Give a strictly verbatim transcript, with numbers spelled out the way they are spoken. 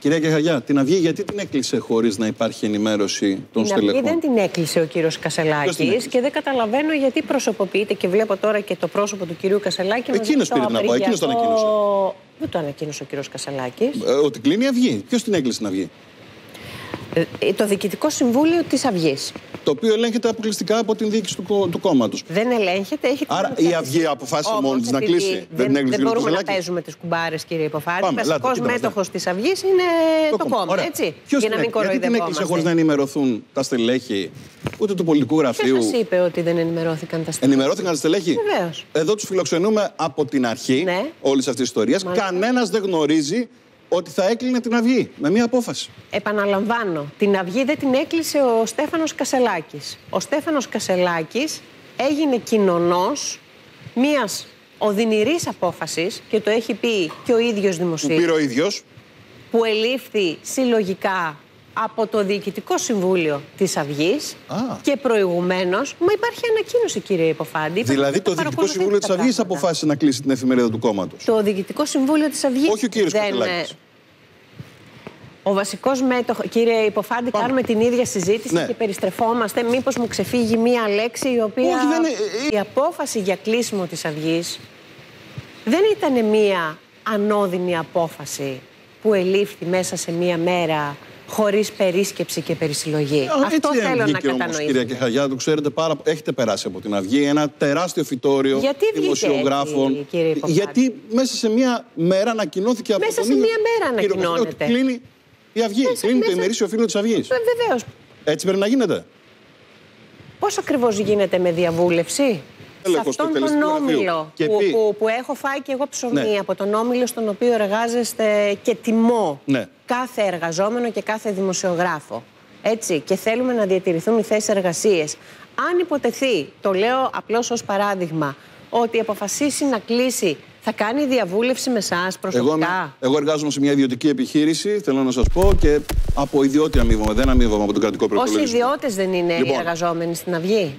Κυρία Κεχαγιά, την Αυγή γιατί την έκλεισε χωρίς να υπάρχει ενημέρωση των στελεχών? Την Αυγή δεν την έκλεισε ο κύριος Κασσελάκης και δεν καταλαβαίνω γιατί προσωποποιείται και βλέπω τώρα και το πρόσωπο του κυρίου Κασσελάκη. Εκείνος πήρε να πω, εκείνος το ανακοίνωσε. Δεν το ανακοίνωσε ο κύριος Κασσελάκης. Ε, ότι κλείνει η Αυγή. Ποιος την έκλεισε την Αυγή? Ε, το Διοικητικό Συμβούλιο της Αυγής. Το οποίο ελέγχεται αποκλειστικά από την διοίκηση του, του κόμματος. Δεν ελέγχεται, έχει. Άρα η Αυγή αποφάσισε μόνη της να κλείσει. Δεν, δεν, την δεν μπορούμε Κασσελάκη. να παίζουμε τις κουμπάρες, κύριε Υποφάντη. Πάμε, Βασικός λάτε, μέτοχος της Αυγής είναι το, το κόμμα, Ωραία. έτσι. Ποιος για να μην γιατί την έκλεισε χωρίς να ενημερωθούν τα στελέχη ούτε του πολιτικού γραφείου? Ποιος σας είπε ότι δεν ενημερώθηκαν τα στελέχη? Ενημερώθηκαν τα στελέχη. Βεβαίως. Εδώ τους φιλοξενούμε από την αρχή ναι. όλης αυτής της ιστορίας. Κανένας δεν γνωρίζει ότι θα έκλεινε την Αυγή με μία απόφαση. Επαναλαμβάνω, την Αυγή δεν την έκλεισε ο Στέφανος Κασσελάκης. Ο Στέφανος Κασσελάκης έγινε κοινωνός μιας οδυνηρής απόφασης και το έχει πει και ο ίδιος δημοσίως. Που πήρε ο ίδιος. Που ελήφθη συλλογικά από το Διοικητικό Συμβούλιο της Αυγής Α. και προηγουμένως, μα υπάρχει ανακοίνωση, κύριε Υποφάντη. Δηλαδή το Διοικητικό Συμβούλιο της Αυγής αποφάσισε να κλείσει την εφημερίδα του κόμματος. Το Διοικητικό Συμβούλιο της Αυγής. Όχι ο κύριος δεν... Κασσελάκης. Ο βασικός μέτοχος, κύριε Υποφάντη, Πάμε. κάνουμε την ίδια συζήτηση ναι. και περιστρεφόμαστε. Μήπως μου ξεφύγει μία λέξη η οποία. Όχι, δεν... Η απόφαση για κλείσιμο της Αυγής δεν ήταν μία ανώδυνη απόφαση που ελήφθη μέσα σε μία μέρα χωρίς περίσκεψη και περισυλλογή. Α, Αυτό έτσι θέλω να κατανοήσω. κατανοήσω. Κυρία Κεχαγιά, το ξέρετε πάρα έχετε περάσει από την Αυγή, ένα τεράστιο φυτόριο γιατί δημοσιογράφων. Έτσι, κύριε Υποφάντη? Γιατί μέσα σε μία μέρα ανακοινώθηκε από μέσα τον σε ίδιο... μία μέρα ανακοινώνεται. Κλείνει η Αυγή, μέσα, κλείνει μέσα... το ημερήσιο φύλλο της Αυγής. Ε, βεβαίως. Έτσι πρέπει να γίνεται. Πώς ακριβώς γίνεται με διαβούλευση? Σε αυτόν τον όμιλο που, που, που έχω φάει και εγώ ψωμί, ναι. από τον όμιλο στον οποίο εργάζεστε και τιμώ ναι. κάθε εργαζόμενο και κάθε δημοσιογράφο. Έτσι, και θέλουμε να διατηρηθούν οι θέσεις εργασίες. Αν υποτεθεί, το λέω απλώς ως παράδειγμα, ότι αποφασίσει να κλείσει, θα κάνει διαβούλευση με εσάς προσωπικά? Εγώ, εγώ εργάζομαι σε μια ιδιωτική επιχείρηση, θέλω να σας πω, και από ιδιώτη αμείβομαι, δεν αμείβομαι από τον κρατικό προϋπολογισμό. Όσοι ιδιώτες δεν είναι λοιπόν, οι εργαζόμενοι στην Αυγή?